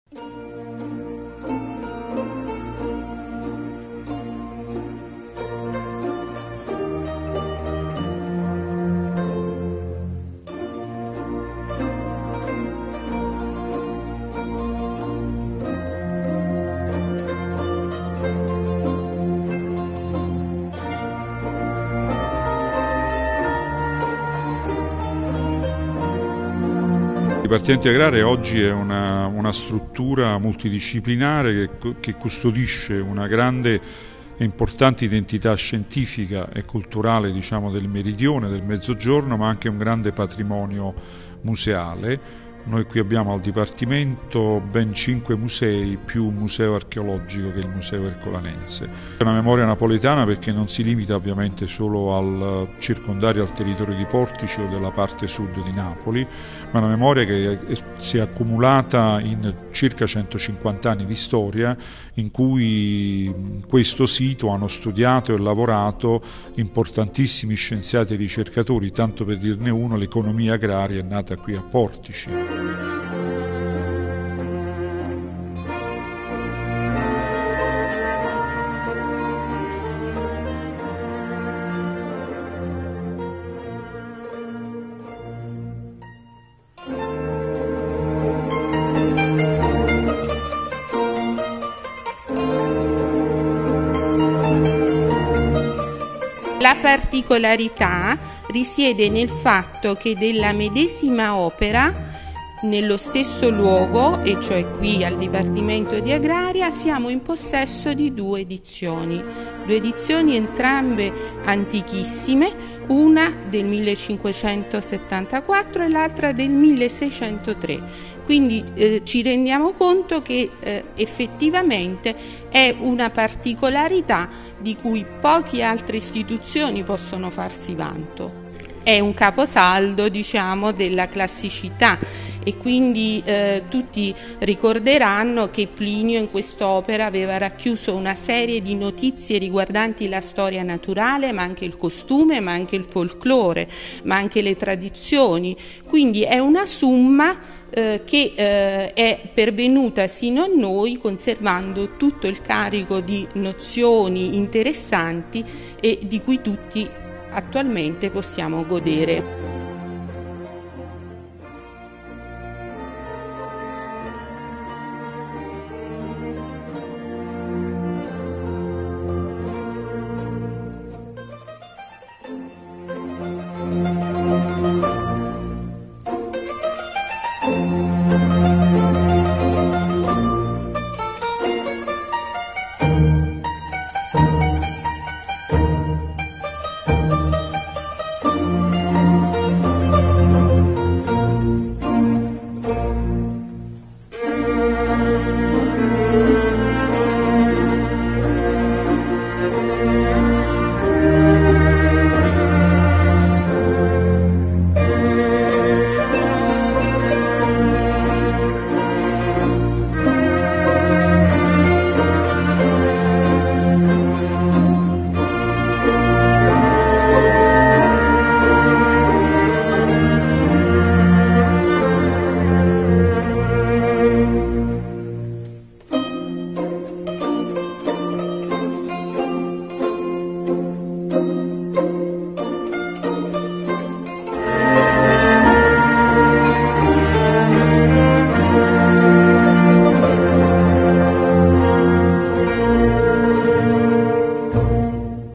Il Dipartimento Agraria oggi è una struttura multidisciplinare che custodisce una grande e importante identità scientifica e culturale, diciamo, del meridione, del Mezzogiorno, ma anche un grande patrimonio museale. Noi qui abbiamo al Dipartimento ben 5 musei più un museo archeologico che è il Museo Ercolanense. È una memoria napoletana perché non si limita ovviamente solo al circondario al territorio di Portici o della parte sud di Napoli, ma una memoria che si è accumulata in circa 150 anni di storia, in cui in questo sito hanno studiato e lavorato importantissimi scienziati e ricercatori. Tanto per dirne uno, l'economia agraria è nata qui a Portici. La particolarità risiede nel fatto che della medesima opera, nello stesso luogo, e cioè qui al Dipartimento di Agraria, siamo in possesso di due edizioni entrambe antichissime, una del 1574 e l'altra del 1603. Quindi ci rendiamo conto che effettivamente è una particolarità di cui poche altre istituzioni possono farsi vanto. È un caposaldo, diciamo, della classicità, e quindi tutti ricorderanno che Plinio in quest'opera aveva racchiuso una serie di notizie riguardanti la storia naturale, ma anche il costume, ma anche il folklore, ma anche le tradizioni. Quindi è una summa che è pervenuta sino a noi, conservando tutto il carico di nozioni interessanti e di cui tutti attualmente possiamo godere.